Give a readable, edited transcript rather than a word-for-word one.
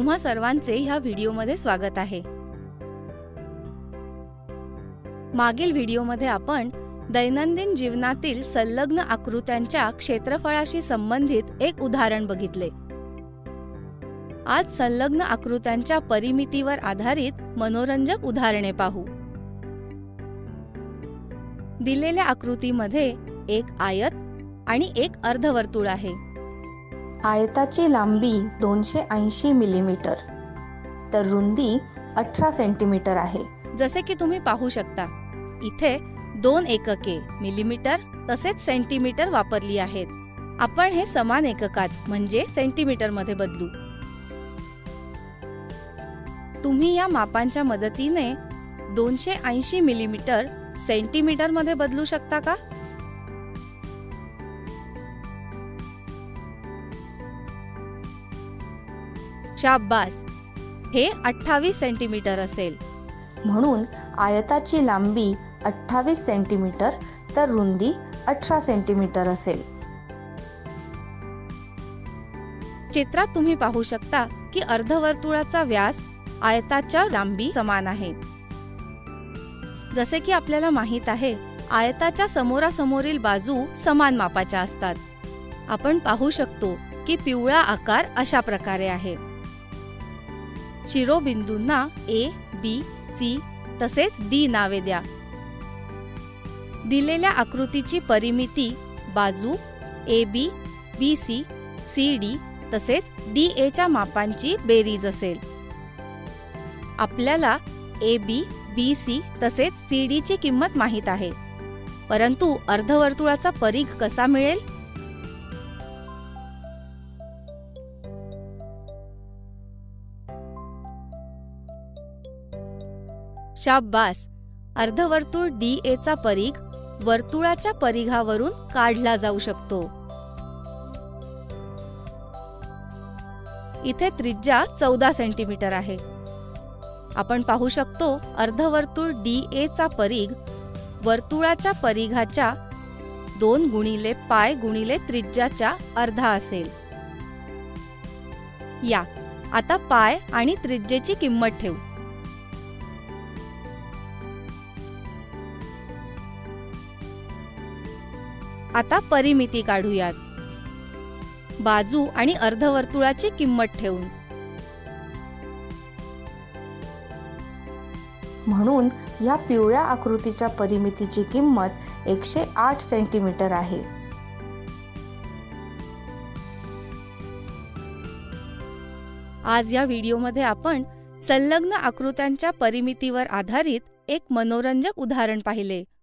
तुम्हा सर्वांचे ह्या व्हिडिओमध्ये स्वागत आहे। मागील व्हिडिओमध्ये आपण दैनंदिन जीवनातील संलग्न आकृत्यांच्या क्षेत्रफळाशी संबंधित एक उदाहरण बघितले। आज संलग्न आकृत्यांच्या परिमितीवर आधारित मनोरंजक उदाहरणे पाहू। दिलेल्या आकृतीमध्ये एक आयत आणि एक अर्धवर्तुळ आहे। आयताची लांबी 280 मिलीमीटर तर रुंदी 18 सेंटीमीटर आहे। जसे की तुम्ही पाहू शकता, इथे 2 एकके मिलीमीटर तसेच सेंटीमीटर वापरली आहेत। आपण हे समान एककात म्हणजे सेंटीमीटर मध्ये बदलू। तुम्ही या मापांच्या मदतीने 280 मिलीमीटर सेंटीमीटर मध्ये बदलू शकता का? शाबास, हे 28 सेंटीमीटर असेल। म्हणून आयताची लांबी 28 सेंटीमीटर तर रुंदी 18 सेंटीमीटर असेल। चित्रात तुम्ही पाहू शकता की अर्धवर्तुळाचा व्यास आयताच्या लांबी समान आहे। जसे की आपल्याला माहित आहे, आयताच्या समोरासमोरील बाजू समान मापाच्या असतात। आपण पाहू शकतो की पिवळा आकार अशा प्रकारे आहे। शिरोबिंदूंना ए, बी, सी तसेच डी नावे द्या। दिलेल्या आकृतीची परिमिती बाजू A B, B C, C D तसेच डी ए च्या मापांची बेरीज असेल। आपल्याला ए बी, बी सी तसेच सी डी ची किंमत माहित आहे, परंतु अर्धवर्तुळाचा परिघ कसा मिळेल? शाबास, अर्धवर्तुळ डी ए चा परिघ वर्तुळाच्या परिघावरून काढला जाऊ शकतो। इथे त्रिज्या 14 सेंटीमीटर आहे। आपण पाहू शकतो अर्धवर्तुळ डी ए चा परिघ वर्तुळाच्या परिघाच्या 2 गुणिले पाय गुणिले त्रिज्याच्या अर्धा असेल। या आता पाय आणि त्रिज्येची किंमत ठेवू। आता परिमिती काढूयात, बाजू आणि अर्धवर्तुळाची किंमत ठेवून। म्हणून या पिवळ्या आकृतीच्या परिमितीची किंमत 108 सेंटीमीटर आहे। आज या व्हिडिओमध्ये आपण संलग्न आकृत्यांच्या परिमितीवर आधारित एक मनोरंजक उदाहरण पाहिले।